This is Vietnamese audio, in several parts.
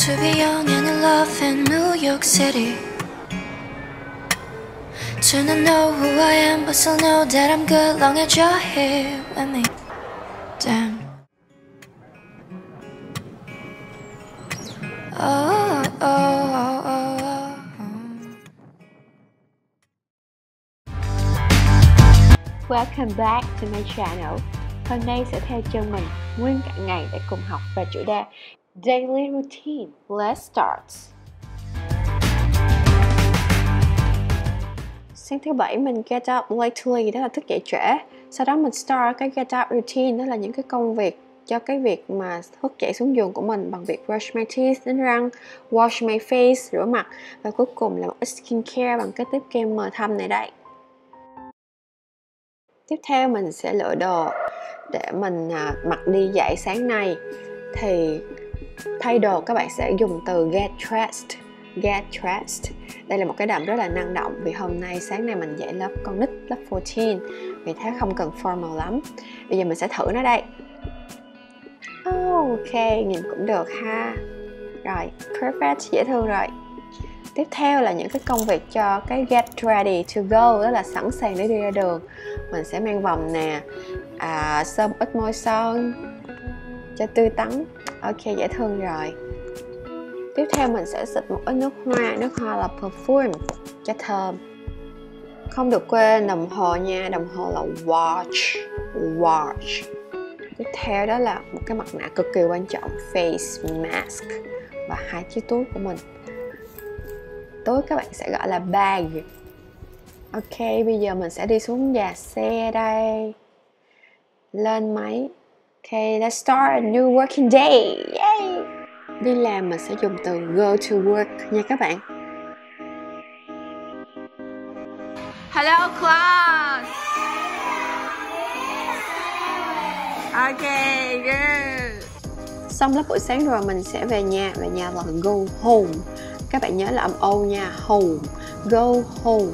To be young and in love in New York City. To not know who I am but still know that I'm good long as you're here with me. Damn. Oh, oh, oh, oh, oh. Welcome back to my channel. Hôm nay sẽ theo chân mình nguyên cả ngày để cùng học về chủ đề Daily Routine. Let's start. Sáng thứ bảy mình get up lately, đó là thức dậy trễ. Sau đó mình start cái get up routine, đó là những cái công việc cho cái việc mà thức dậy xuống giường của mình bằng việc brush my teeth, đánh răng, wash my face, rửa mặt, và cuối cùng là một ít skincare bằng cái tiếp kem mờ thâm này đây. Tiếp theo mình sẽ lựa đồ để mình mặc đi dạy sáng nay. Thì thay đồ các bạn sẽ dùng từ get dressed. Get dressed. Đây là một cái đầm rất là năng động vì hôm nay sáng nay mình dạy lớp con nít lớp 14, vì thế không cần formal lắm. Bây giờ mình sẽ thử nó đây. Ok, nhìn cũng được ha. Rồi, perfect, dễ thương rồi. Tiếp theo là những cái công việc cho cái get ready to go, đó là sẵn sàng để đi ra đường. Mình sẽ mang vòng nè, sơn ít môi son cho tươi tắn. Ok, dễ thương rồi. Tiếp theo mình sẽ xịt một ít nước hoa là perfume cho thơm. Không được quên đồng hồ nha, đồng hồ là watch. Tiếp theo đó là một cái mặt nạ cực kỳ quan trọng, face mask, và 2 chiếc túi của mình. Túi các bạn sẽ gọi là bag. Ok, bây giờ mình sẽ đi xuống nhà xe đây. Lên máy. Ok, let's start a new working day. Yay! Đi làm mình sẽ dùng từ go to work nha các bạn. Hello class. Ok, good. Xong lớp buổi sáng rồi mình sẽ về nhà là go home. Các bạn nhớ là âm O nha, home, go home.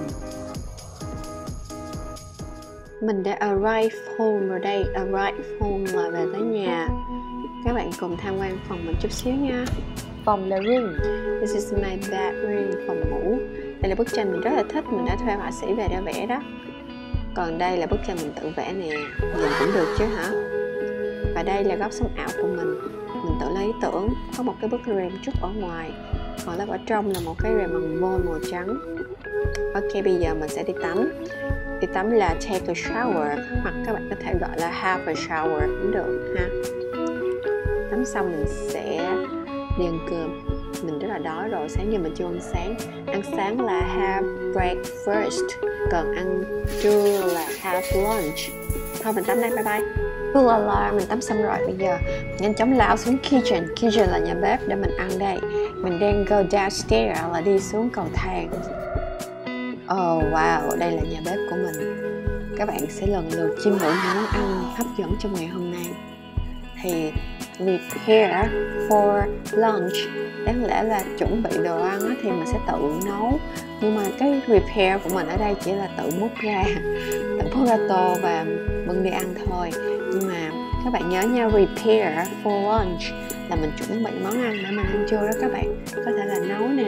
Mình đã arrive home rồi đây, arrive home là về tới nhà. Các bạn cùng tham quan phòng mình chút xíu nha. Phòng là room, this is my bedroom, phòng ngủ. Đây là bức tranh mình rất là thích, mình đã thuê họa sĩ về để vẽ đó. Còn đây là bức tranh mình tự vẽ nè, nhìn cũng được chứ hả? Và đây là góc sống ảo của mình tự lấy ý tưởng. Có một cái bức rèm trúc ở ngoài, còn lớp ở trong là một cái rèm bằng vôi màu trắng. Ok, bây giờ mình sẽ đi tắm. Đi tắm là take a shower, hoặc các bạn có thể gọi là have a shower cũng được ha. Tắm xong mình sẽ đi ăn cơm. Mình rất là đói rồi, sáng giờ mình chưa ăn sáng. Ăn sáng là have breakfast, còn ăn trưa là have lunch. Thôi mình tắm đây, bye bye. Mình tắm xong rồi, bây giờ nhanh chóng lao xuống kitchen. Kitchen là nhà bếp để mình ăn đây. Mình đang go downstairs là đi xuống cầu thang. Oh wow, đây là nhà bếp của mình. Các bạn sẽ lần lượt chiêm ngưỡng những món ăn hấp dẫn trong ngày hôm nay. Thì prepare for lunch, đáng lẽ là chuẩn bị đồ ăn thì mình sẽ tự nấu. Nhưng mà cái prepare của mình ở đây chỉ là tự múc ra tô và bưng đi ăn thôi. Nhưng mà các bạn nhớ nha, prepare for lunch là mình chuẩn bị món ăn để mình ăn trưa đó các bạn. Có thể là nấu nè.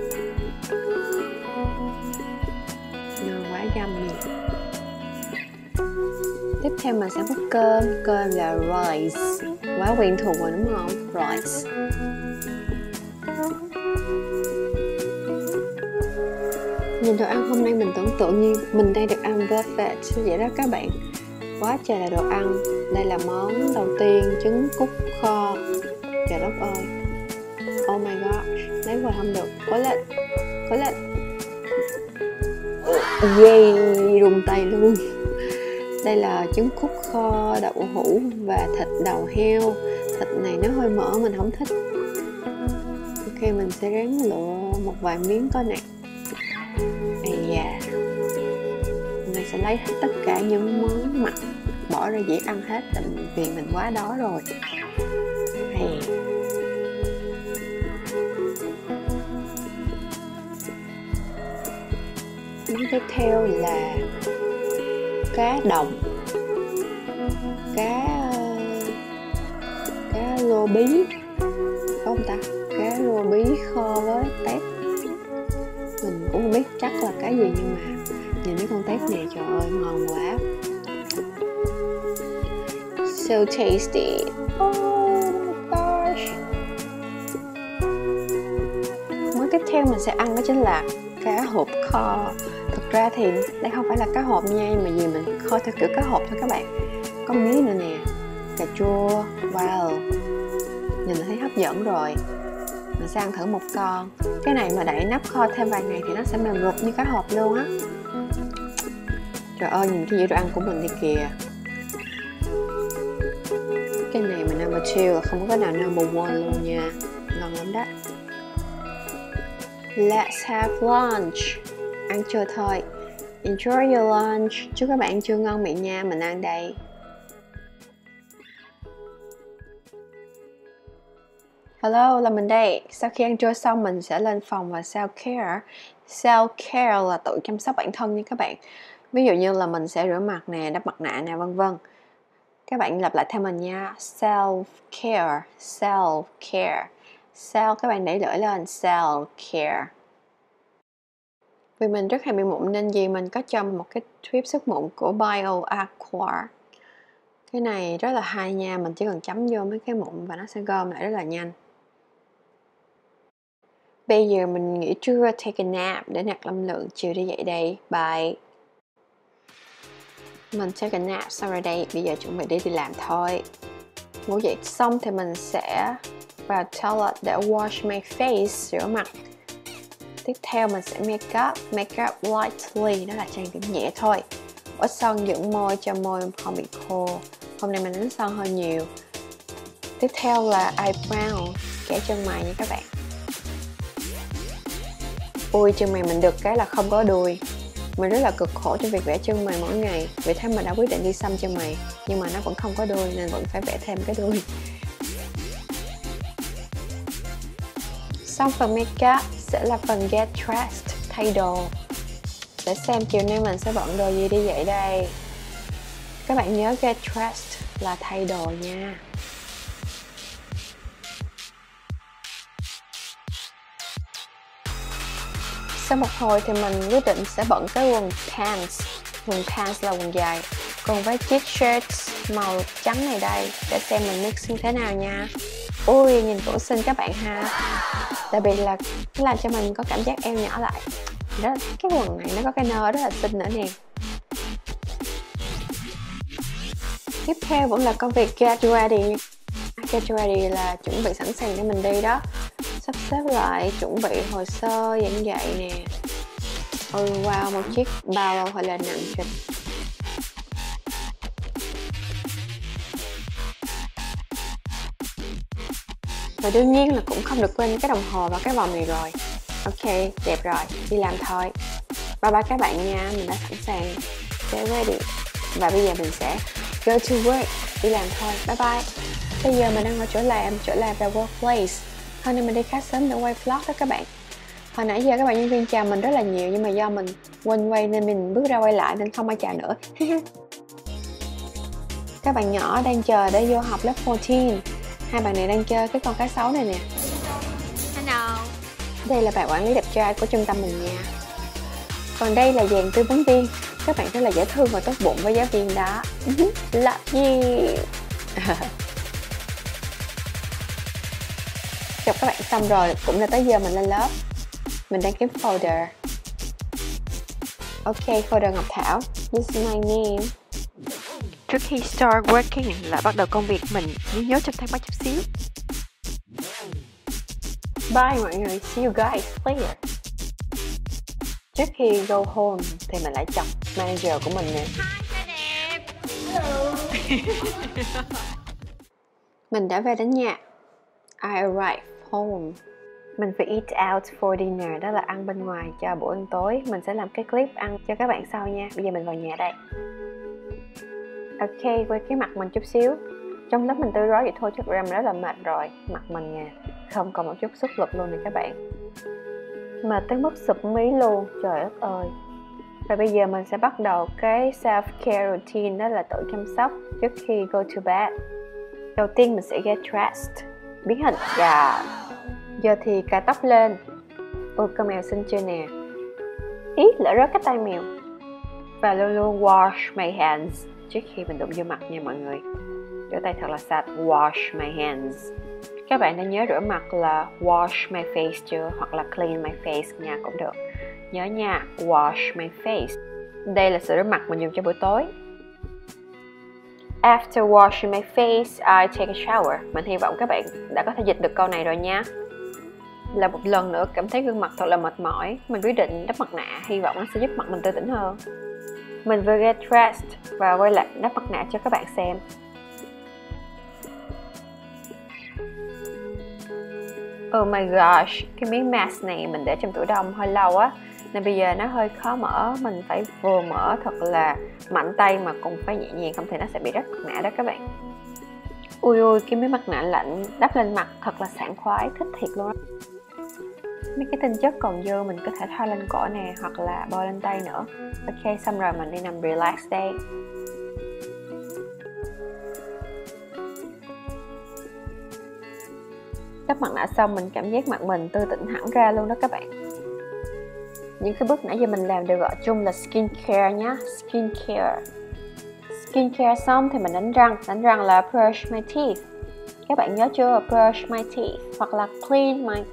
Quá yummy. Tiếp theo mình sẽ múc cơm. Cơm là rice. Quá quen thuộc rồi đúng không? Rice. Nhìn đồ ăn hôm nay mình tưởng tượng như mình đang được ăn buffet vậy đó các bạn. Quá trời là đồ ăn. Đây là món đầu tiên, trứng cút kho. Trời đất ơi. Oh my god, lấy hoài không được. Cố lên. Rung tay luôn. Đây là trứng cút kho, đậu hũ và thịt đầu heo. Thịt này nó hơi mỡ, mình không thích. Ok, mình sẽ ráng lựa một vài miếng coi nè. Mình sẽ lấy hết tất cả những món mặn, bỏ ra dĩa ăn hết vì mình quá đói rồi. Món tiếp theo là cá đồng, cá lô bí, có không ta? Cá lô kho với tép. Mình cũng không biết chắc là cái gì, nhưng mà nhìn mấy con tép này trời ơi ngon quá. So tasty. Oh my gosh. Món tiếp theo mình sẽ ăn đó chính là cá hộp kho. Thực ra thì đây không phải là cá hộp nha, nhưng mà vì mình kho theo kiểu cá hộp thôi các bạn. Có miếng nữa nè, cà chua. Wow, nhìn là thấy hấp dẫn rồi. Mình sẽ ăn thử một con. Cái này mà đậy nắp kho thêm vài ngày thì nó sẽ mềm rụt như cá hộp luôn á. Trời ơi, nhìn cái dĩa đồ ăn của mình đi kìa. Cái này mà number 2 là không có cái nào number 1 luôn nha. Ngon lắm đó. Let's have lunch. Ăn trưa thôi. Enjoy your lunch. Chúc các bạn trưa ngon miệng nha. Mình ăn đây. Hello, là mình đây. Sau khi ăn trưa xong mình sẽ lên phòng và self-care. Self-care là tự chăm sóc bản thân nha các bạn. Ví dụ như là mình sẽ rửa mặt nè, đắp mặt nạ nè, vân vân. Các bạn lặp lại theo mình nha. Self-care, self-care. Self, các bạn đẩy lưỡi lên. Self-care. Vì mình rất hay bị mụn nên gì mình có cho một cái tuyếp xúc mụn của BioAqua. Cái này rất là hay nha. Mình chỉ cần chấm vô mấy cái mụn và nó sẽ gom lại rất là nhanh. Bây giờ mình nghỉ trưa, take a nap để nạp năng lượng chiều đi dậy đây. Bye. Mình take a nap xong rồi đây. Bây giờ chuẩn bị đi làm thôi. Ngủ dậy xong thì mình sẽ vào toilet để wash my face, rửa mặt. Tiếp theo mình sẽ make up lightly, đó là trang điểm nhẹ thôi. Ở son dưỡng môi cho môi không bị khô. Hôm nay mình đánh son hơi nhiều. Tiếp theo là eyebrow, kẻ chân mày nha các bạn. Ui, chân mày mình được cái là không có đuôi. Mình rất là cực khổ trong việc vẽ chân mày mỗi ngày. Vì thế mình đã quyết định đi xăm chân mày. Nhưng mà nó vẫn không có đuôi nên vẫn phải vẽ thêm cái đuôi. Xong phần make up sẽ là phần get dressed, thay đồ. Để xem chiều nay mình sẽ bận đồ gì đi dậy đây. Các bạn nhớ get dressed là thay đồ nha. Sau một hồi thì mình quyết định sẽ bận cái quần pants. Quần pants là quần dài, cùng với chiếc shirt màu trắng này đây. Để xem mình mix như thế nào nha. Ui, nhìn cũng xinh các bạn ha. Đặc biệt là nó làm cho mình có cảm giác eo nhỏ lại. Đó, cái quần này nó có cái nơ rất là xinh nữa nè. Tiếp theo vẫn là công việc get ready. Get ready là chuẩn bị sẵn sàng để mình đi đó. Sắp xếp lại, chuẩn bị hồ sơ, giảng dạy nè. Ôi wow, một chiếc bao hơi là nặng trịch. Và đương nhiên là cũng không được quên cái đồng hồ và cái vòng này rồi. Ok, đẹp rồi, đi làm thôi. Bye bye các bạn nha, mình đã sẵn sàng. Get ready. Và bây giờ mình sẽ go to work, đi làm thôi, bye bye. Bây giờ mình đang ở chỗ làm là workplace. Hôm nay mình đi khá sớm để quay vlog đó các bạn. Hồi nãy giờ các bạn nhân viên chào mình rất là nhiều, nhưng mà do mình quên quay nên mình bước ra quay lại nên không ai chào nữa. Các bạn nhỏ đang chờ để vô học lớp 14. Hai bạn này đang chơi cái con cá sấu này nè. Hello. Đây là bạn quản lý đẹp trai của trung tâm mình nha. Còn đây là dàn tư vấn viên. Các bạn rất là dễ thương và tốt bụng với giáo viên đó. Love you. Chào các bạn xong rồi, cũng là tới giờ mình lên lớp. Mình đang kiếm folder. Ok, folder Ngọc Thảo. This is my name. Trước khi start working là bắt đầu công việc mình, nhớ chụp thêm chút xíu. Bye mọi người, see you guys later. Trước khi go home thì mình lại chọc manager của mình nè. Hi, đẹp. Hello. Mình đã về đến nhà. I arrived home. Mình phải eat out for dinner, đó là ăn bên ngoài cho bữa ăn tối. Mình sẽ làm cái clip ăn cho các bạn sau nha. Bây giờ mình vào nhà đây. Ok, quay cái mặt mình chút xíu. Trong lớp mình tươi rói vậy thôi chứ ra mình rất là mệt rồi. Mặt mình nha, không còn một chút sức lực luôn nè các bạn. Mệt tới mức sụp mí luôn, trời đất ơi. Và bây giờ mình sẽ bắt đầu cái self-care routine, đó là tự chăm sóc trước khi go to bed. Đầu tiên mình sẽ get dressed, biến hình. Giờ thì cài tóc lên. Ôi, con mèo xinh chưa nè. Ý, lỡ rớt cái tay mèo. Và luôn luôn wash my hands trước khi mình đụng vô mặt nha mọi người. Rửa tay thật là sạch. Wash my hands. Các bạn đã nhớ rửa mặt là wash my face chưa? Hoặc là clean my face nha cũng được. Nhớ nha, wash my face. Đây là sữa rửa mặt mình dùng cho buổi tối. After washing my face, I take a shower. Mình hy vọng các bạn đã có thể dịch được câu này rồi nha. Là một lần nữa cảm thấy gương mặt thật là mệt mỏi, mình quyết định đắp mặt nạ, hy vọng nó sẽ giúp mặt mình tươi tỉnh hơn. Mình vừa get dressed và quay lại đắp mặt nạ cho các bạn xem. Oh my gosh, cái miếng mask này mình để trong tủ đông hơi lâu á, nên bây giờ nó hơi khó mở, mình phải vừa mở thật là mạnh tay mà cũng phải nhẹ nhàng, không thì nó sẽ bị rách mặt nạ đó các bạn. Ui ui, cái miếng mặt nạ lạnh đắp lên mặt thật là sảng khoái, thích thiệt luôn đó. Mấy cái tinh chất còn dư mình có thể thoa lên cổ nè, hoặc là bôi lên tay nữa. Ok, xong rồi mình đi nằm relax đây. Đắp mặt nạ xong mình cảm giác mặt mình tươi tỉnh hẳn ra luôn đó các bạn. Những cái bước nãy giờ mình làm đều gọi chung là skincare nhá. Skincare xong thì mình đánh răng là brush my teeth. Các bạn nhớ chưa? Brush my teeth hoặc là clean my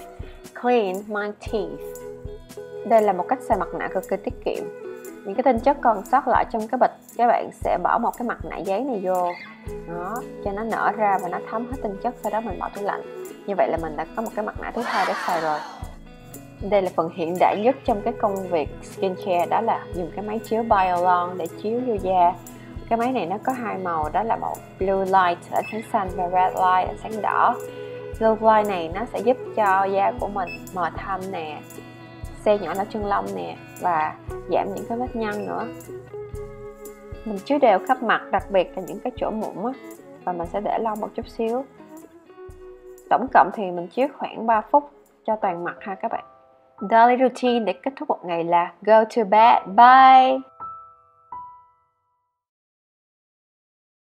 teeth. Đây là một cách xài mặt nạ cực kỳ tiết kiệm. Những cái tinh chất còn sót lại trong cái bịch, các bạn sẽ bỏ một cái mặt nạ giấy này vô đó, cho nó nở ra và nó thấm hết tinh chất, sau đó mình bỏ tủ lạnh. Như vậy là mình đã có một cái mặt nạ thứ hai để xài rồi. Đây là phần hiện đại nhất trong cái công việc skincare, đó là dùng cái máy chiếu Biolon để chiếu vô da. Cái máy này nó có hai màu, đó là màu blue light ở sáng xanh và red light ở sáng đỏ. Blue light này nó sẽ giúp cho da của mình mờ thâm nè, xe nhỏ ở chân lông nè, và giảm những cái vết nhăn nữa. Mình chiếu đều khắp mặt, đặc biệt là những cái chỗ mụn á, và mình sẽ để lâu một chút xíu. Tổng cộng thì mình chiếu khoảng 3 phút cho toàn mặt ha các bạn. Daily routine để kết thúc một ngày là go to bed. Bye!